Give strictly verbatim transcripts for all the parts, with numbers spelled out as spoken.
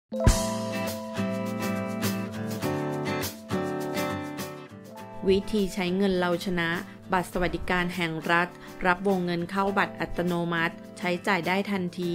วิธีใช้เงินเราชนะบัตรสวัสดิการแห่งรัฐรับวงเงินเข้าบัตรอัตโนมัติใช้จ่ายได้ทันที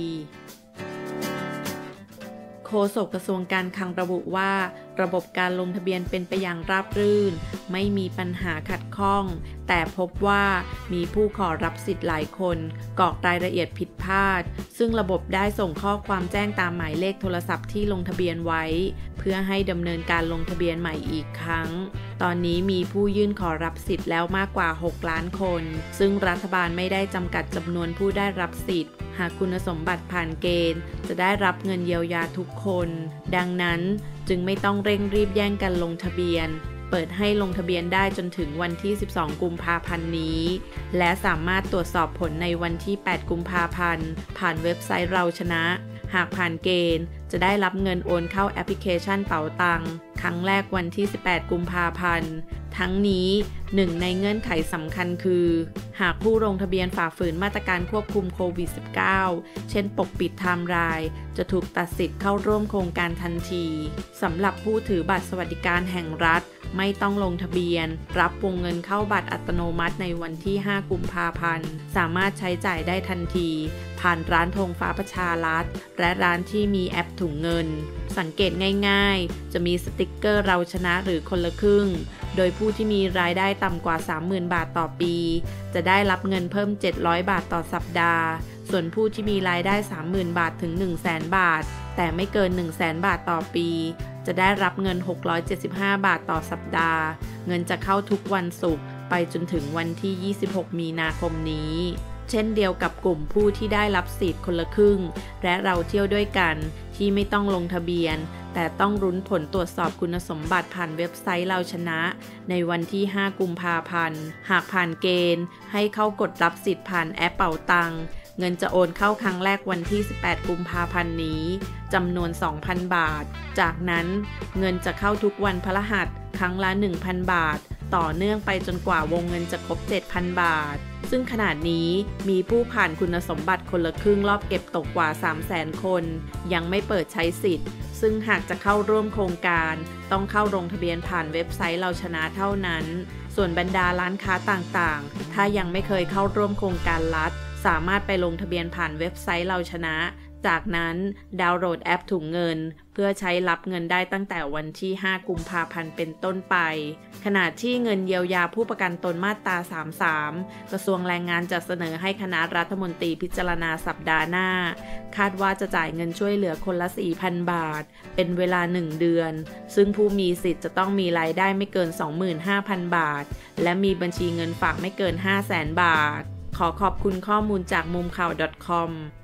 โฆษกกระทรวงการคลังระบุว่าระบบการลงทะเบียนเป็นไปอย่างราบรื่นไม่มีปัญหาขัดข้องแต่พบว่ามีผู้ขอรับสิทธิ์หลายคนกรอกรายละเอียดผิดพลาดซึ่งระบบได้ส่งข้อความแจ้งตามหมายเลขโทรศัพท์ที่ลงทะเบียนไว้เพื่อให้ดำเนินการลงทะเบียนใหม่อีกครั้งตอนนี้มีผู้ยื่นขอรับสิทธิ์แล้วมากกว่าหกล้านคนซึ่งรัฐบาลไม่ได้จำกัดจำนวนผู้ได้รับสิทธิ์หากคุณสมบัติผ่านเกณฑ์จะได้รับเงินเยียวยาทุกคนดังนั้นจึงไม่ต้องเร่งรีบแย่งกันลงทะเบียนเปิดให้ลงทะเบียนได้จนถึงวันที่สิบสองกุมภาพันธ์นี้และสามารถตรวจสอบผลในวันที่แปดกุมภาพันธ์ผ่านเว็บไซต์เราชนะหากผ่านเกณฑ์จะได้รับเงินโอนเข้าแอปพลิเคชันเป๋าตังครั้งแรกวันที่สิบแปดกุมภาพันธ์ทั้งนี้หนึ่งในเงื่อนไขสำคัญคือหากผู้ลงทะเบียนฝ่าฝืนมาตรการควบคุมโควิด สิบเก้า เช่นปกปิดไทม์ไลน์จะถูกตัดสิทธิ์เข้าร่วมโครงการทันทีสำหรับผู้ถือบัตรสวัสดิการแห่งรัฐไม่ต้องลงทะเบียนรับวงเงินเข้าบัตรอัตโนมัติในวันที่ห้ากุมภาพันธ์สามารถใช้จ่ายได้ทันทีผ่านร้านธงฟ้าประชารัฐและร้านที่มีแอปถุงเงินสังเกตง่ายๆจะมีสติกเกอร์เราชนะหรือคนละครึ่งโดยผู้ที่มีรายได้ต่ำกว่า สามหมื่น บาทต่อปีจะได้รับเงินเพิ่มเจ็ดร้อยบาทต่อสัปดาห์ส่วนผู้ที่มีรายได้ สามหมื่น บาทถึง หนึ่งแสน บาทแต่ไม่เกิน หนึ่งแสน บาทต่อปีจะได้รับเงินหกร้อยเจ็ดสิบห้าบาทต่อสัปดาห์เงินจะเข้าทุกวันศุกร์ไปจนถึงวันที่ยี่สิบหกมีนาคมนี้เช่นเดียวกับกลุ่มผู้ที่ได้รับสิทธิ์คนละครึ่งและเราเที่ยวด้วยกันที่ไม่ต้องลงทะเบียนแต่ต้องรุ้นผลตรวจสอบคุณสมบัติผ่านเว็บไซต์เราชนะในวันที่ห้ากุมภาพันธ์หากผ่านเกณฑ์ให้เข้ากดรับสิทธิ์ผ่านแอปเป๋าตังเงินจะโอนเข้าครั้งแรกวันที่สิบแปดกุมภาพันธ์นี้จำนวน สองพัน บาทจากนั้นเงินจะเข้าทุกวันพฤหัสครั้งละ หนึ่งพัน บาทต่อเนื่องไปจนกว่าวงเงินจะครบ เจ็ดพัน บาทซึ่งขณะนี้มีผู้ผ่านคุณสมบัติคนละครึ่งรอบเก็บตกกว่า สามแสน คนยังไม่เปิดใช้สิทธิ์ซึ่งหากจะเข้าร่วมโครงการต้องเข้าลงทะเบียนผ่านเว็บไซต์เราชนะเท่านั้นส่วนบรรดาร้านค้าต่างๆถ้ายังไม่เคยเข้าร่วมโครงการรัฐสามารถไปลงทะเบียนผ่านเว็บไซต์เราชนะจากนั้นดาวน์โหลดแอปถุงเงินเพื่อใช้รับเงินได้ตั้งแต่วันที่ห้ากุมภาพันธ์เป็นต้นไปขณะที่เงินเยียวยาผู้ประกันตนมาตราสามสิบสามกระทรวงแรงงานจะเสนอให้คณะรัฐมนตรีพิจารณาสัปดาห์หน้าคาดว่าจะจ่ายเงินช่วยเหลือคนละ สี่พัน บาทเป็นเวลาหนึ่งเดือนซึ่งผู้มีสิทธิ์จะต้องมีรายได้ไม่เกิน สองหมื่นห้าพัน บาทและมีบัญชีเงินฝากไม่เกิน ห้าแสน บาทขอขอบคุณข้อมูลจากมุมข่าว .com